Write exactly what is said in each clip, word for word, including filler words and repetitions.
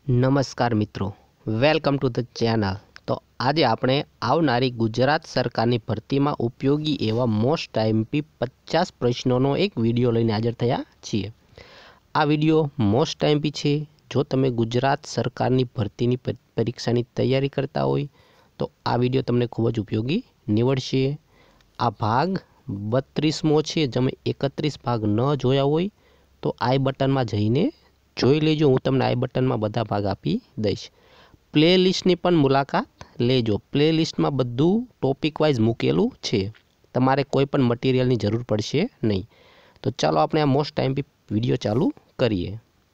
નમસ્કાર મિત્રો, welcome to the channel. તો આજે આપણે આવનારી ગુજરાત સરકારની ભરતીમાં ઉપયોગી એવા મોસ્ટ આઈએમપી પચાસ પ્રશ્નોનો એક વિડીયો લઈને હાજર થયા છીએ। આ વિડીયો મોસ્ટ આઈએમપી છે। જો તમે ગુજરાત સરકારની ભરતીની પરીક્ષાની તૈયારી કરતા હોય તો આ વિડીયો તમને ખૂબ જ ઉપયોગી નીવડશે। આ ભાગ બત્રીસમો છે। તમે એકત્રીસ ભાગ ન જોયા હોય તો આઈ બટનમાં જઈને જોઈ લેજો। હું તમને આઈ બટનમાં બધા ભાગ આપી દઈશ। પ્લે લિસ્ટની પણ મુલાકાત લેજો। પ્લે લિસ્ટમાં બધું ટોપિક વાઇઝ મૂકેલું છે। તમારે કોઈ પણ મટીરિયલની જરૂર પડશે નહીં। તો ચાલો આપણે આ મોસ્ટ આઈએમપી વિડીયો ચાલુ કરીએ।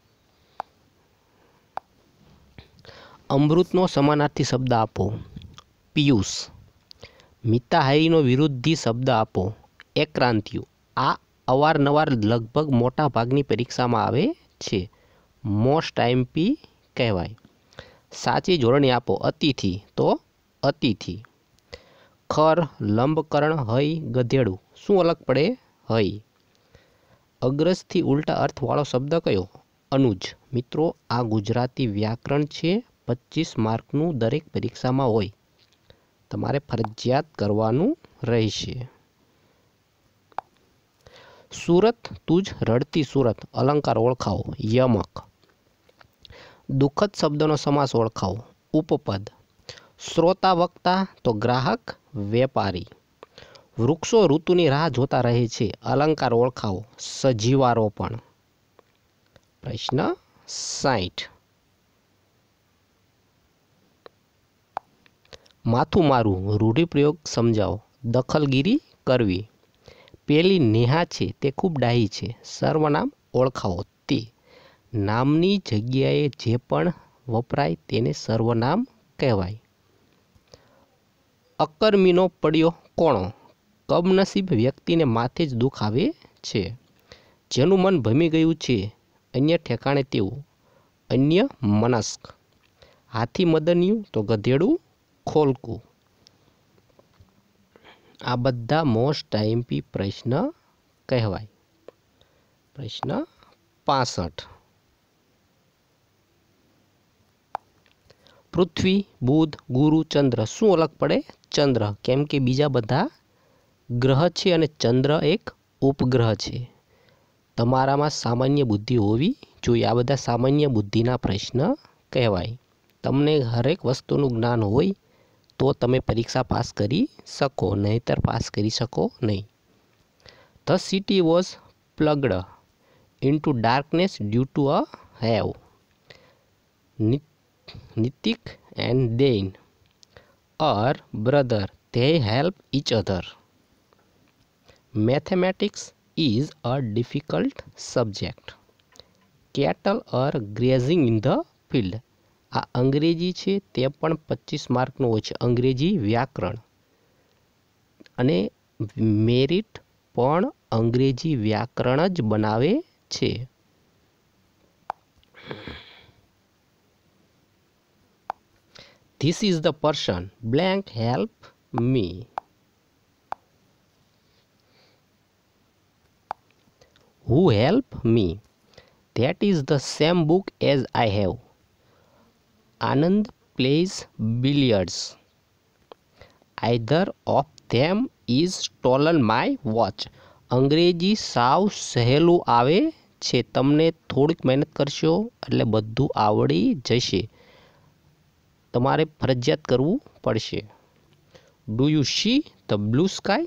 અમૃતનો સમાનાર્થી શબ્દ આપો। પિયુષ। મિતાહારીનો વિરુદ્ધી શબ્દ આપો। એક્રાંતિયું। આ અવારનવાર લગભગ મોટા ભાગની પરીક્ષામાં આવે છે। મોસ્ટ આઈએમપી કહેવાય। સાચી જોડણી આપો। અતિથિ તો અતિથિ। ખર, લંબકરણ, હય, ગધેડું શું અલગ પડે? હય। અગ્રજથી ઉલટા અર્થવાળો શબ્દ કયો? અનુજ। મિત્રો આ ગુજરાતી વ્યાકરણ છે। પચીસ માર્કનું દરેક પરીક્ષામાં હોય, તમારે ફરજિયાત કરવાનું રહેશે। સુરત, તુજ, રડતી સુરત અલંકાર ઓળખાવો। યમક। દુઃખદ શબ્દનો સમાસ ઓળખાવો। ઉપપદ। શ્રોતા વક્તા તો ગ્રાહક વેપારી। વૃક્ષો ઋતુની રાહ જોતા રહે છે અલંકાર ઓળખાવો। સજીવારોપણ। પ્રશ્ન સાઠ। માથું મારું રૂઢિપ્રયોગ સમજાવો। દખલગીરી કરવી। પેલી નેહા છે તે ખૂબ ડાહી છે સર્વનામ ઓળખાવો। તે નામની જગ્યાએ જે પણ વપરાય તેને સર્વનામ કહેવાય। અકર્મીનો પડ્યો કોણો। કમનસીબ વ્યક્તિને માથે જ દુઃખ આવે છે। જેનું મન ભમી ગયું છે અન્ય ઠેકાણે તેવું અન્ય મનસ્ક। હાથી મદન્યું તો ગધેડું ખોલકું। આ બધા મોસ્ટ આઈએમપી પ્રશ્ન કહેવાય। પ્રશ્ન પાસઠ। પૃથ્વી, બુધ, ગુરુ, ચંદ્ર શું અલગ પડે? ચંદ્ર, કેમ કે બીજા બધા ગ્રહ છે અને ચંદ્ર એક ઉપગ્રહ છે। તમારામાં સામાન્ય બુદ્ધિ હોવી જોઈએ। આ બધા સામાન્ય બુદ્ધિના પ્રશ્ન કહેવાય। તમને હરેક વસ્તુનું જ્ઞાન હોય તો તમે પરીક્ષા પાસ કરી શકો, નહીંતર પાસ કરી શકો નહીં। The city was plugged into darkness due to a have. Nitik and then are brother they help each other. Mathematics is a difficult subject. Cattle are grazing in the field. આ અંગ્રેજી છે તે પણ પચીસ માર્કનું હોય છે અંગ્રેજી વ્યાકરણ, અને મેરિટ પણ અંગ્રેજી વ્યાકરણ જ બનાવે છે। This is the person blank help me. Who help me? That is the same book as I have. Anand plays billiards. Either of them is stolen my watch. અંગ્રેજી સાવ સહેલું આવે છે, તમને થોડીક મહેનત કરશો એટલે બધું આવડી જશે। તમારે ફરજિયાત કરવું પડશે। Do you see the blue sky?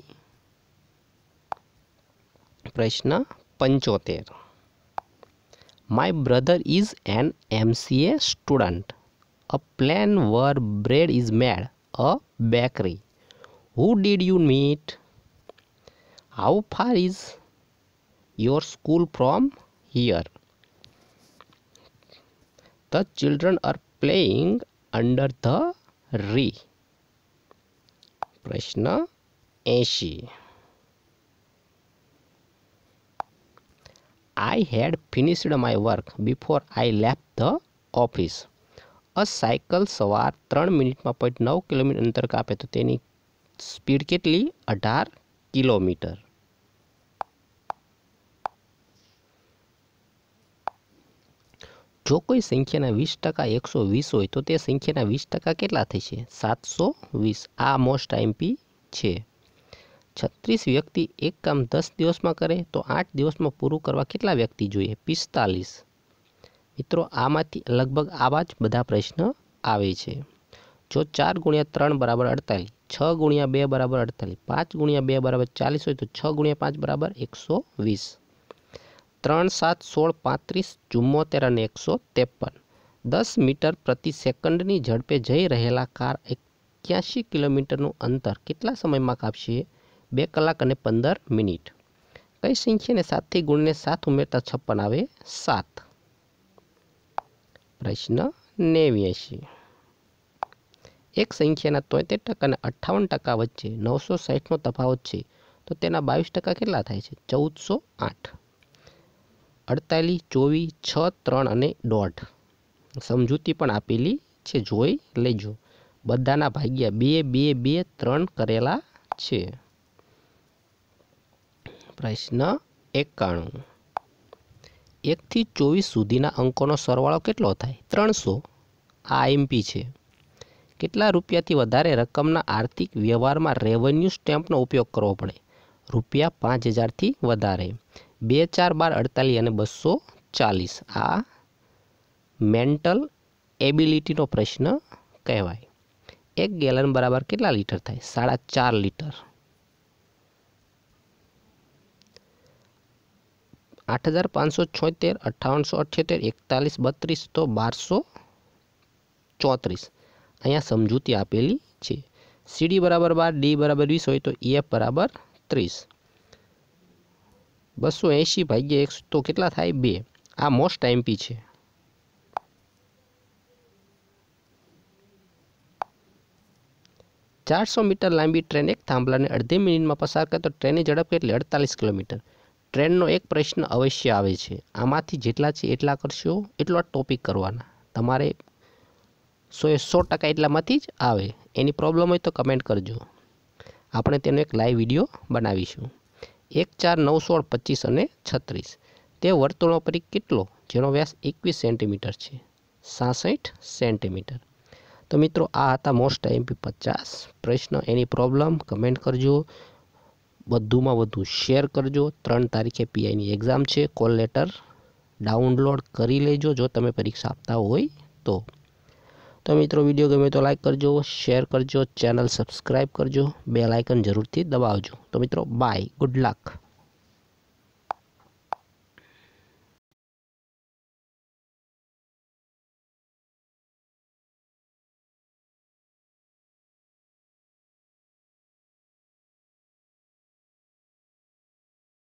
પ્રશ્ન પંચોતેર। My brother is an MCA student. A plane where bread is made a bakery. Who did you meet? How far is your school from here? The children are playing under the tree. પ્રશ્ન એંશી। I had finished my work before I left the office. A cycle સવાર ત્રણ મિનિટમાં point નવ kilometre અંતર કાપે તો તેની સ્પીડ કેટલી? અઢાર કિલોમીટર। જો કોઈ સંખ્યાના વીસ ટકા એકસો વીસ હોય તો તે સંખ્યાના વીસ ટકા કેટલા થશે? સાતસો વીસ. આ મોસ્ટ આઈએમપી છે. છત્રીસ વ્યક્તિ એક કામ દસ દિવસમાં કરે તો આઠ દિવસમાં પૂરું કરવા કેટલા વ્યક્તિ જોઈએ? પિસ્તાલીસ. મિત્રો આમાંથી લગભગ આવા જ બધા પ્રશ્ન આવે છે. જો ચાર ગુણ્યા ત્રણ બરાબર અડતાલીસ, છ ગુણ્યા બે બરાબર અડતાલીસ, પાંચ ગુણ્યા બે બરાબર ચાલીસ હોય તો છ ગુણ્યા પાંચ બરાબર એકસો વીસ. ત્રણ સાત સોળ પાંત્રીસ ચુમ્મોતેર અને એકસો ત્રેપન. દસ મીટર પ્રતિ સેકન્ડની ઝડપે જઈ રહેલા કાર એક્યાસી કિલોમીટરનું અંતર કેટલા સમયમાં કાપશે? બે કલાક અને પંદર મિનિટ. કઈ સંખ્યાને સાતથી ગુણીને સાત ઉમેરતા છપ્પન આવે? સાત. પ્રશ્ન નેવ્યાસી. એક સંખ્યાના તોતેર ટકા અને અઠ્ઠાવન ટકા વચ્ચે નવસો સાઠનો તફાવત છે તો તેના બાવીસ ટકા કેટલા થાય છે? ચૌદસો આઠ. અડતાલીસ, ચોવીસ, છ, ત્રણ અને દોઢ. સમજૂતી પણ આપેલી છે, જોઈ લેજો. બધાના ભાગ્યા બે બે બે ત્રણ કરેલા છે. પ્રશ્ન એકાણું. એકથી ચોવીસ સુધીના અંકોનો સરવાળો કેટલો થાય? ત્રણસો. આ આઈએમપી છે. કેટલા રૂપિયાથી વધારે રકમના આર્થિક વ્યવહારમાં રેવન્યુ સ્ટેમ્પનો ઉપયોગ કરવો પડે? રૂપિયા પાંચ હજારથી વધારે. બે ચાર બાર અડતાલીસ અને બસો ચાલીસ. આ મેન્ટલ એબિલિટીનો પ્રશ્ન કહેવાય. એક ગેલન બરાબર કેટલા લીટર થાય? સાડા ચાર લીટર. આઠ હજાર પાંચસો છોતેર, અઠ્ઠાવનસો અઠ્યોતેર, એકતાલીસ બત્રીસ તો બારસો ચોત્રીસ. અહીંયા સમજૂતી આપેલી છે. સીડી બરાબર બાર, ડી બરાબર વીસ હોય તો ઈએફ બરાબર ત્રીસ. બસો એંશી ભાગ્યા એકસો તો કેટલા થાય? બે. આ મોસ્ટ આઈએમપી છે. ચારસો મીટર લાંબી ટ્રેન એક થાંભલાને અડધી મિનિટમાં પસાર કરે તો ટ્રેનની ઝડપ કેટલી? અડતાલીસ કિલોમીટર. ટ્રેનનો એક પ્રશ્ન અવશ્ય આવે છે. આમાંથી જેટલા છે એટલા કરશો, એટલો ટોપિક કરવાના. તમારે સો એ સો ટકા એટલામાંથી જ આવે. એની પ્રોબ્લેમ હોય તો કમેન્ટ કરજો. આપણે તેનો એક લાઈવ વિડીયો બનાવીશું. એક ચાર નવ સોળ પચીસ અને છત્રીસ. તે વર્તુળનો પરિઘ કેટલો જેનો વ્યાસ એકવીસ સેન્ટીમીટર છે? સાસઠ સેન્ટીમીટર. તો મિત્રો આ હતા મોસ્ટ આઈએમપી પચાસ પ્રશ્ન. એની પ્રોબ્લેમ કમેન્ટ કરજો. વધુમાં વધુ શેર કરજો. ત્રણ તારીખે પીઆઈની એક્ઝામ છે. કોલ લેટર ડાઉનલોડ કરી લેજો જો તમે પરીક્ષા આપતા હોય તો. તો મિત્રો વિડીયો ગમે તો લાઈક કરજો, શેર કરજો, ચેનલ સબસ્ક્રાઈબ કરજો, બેલ આઇકન જરૂરથી દબાવજો. તો મિત્રો બાય, ગુડ લક.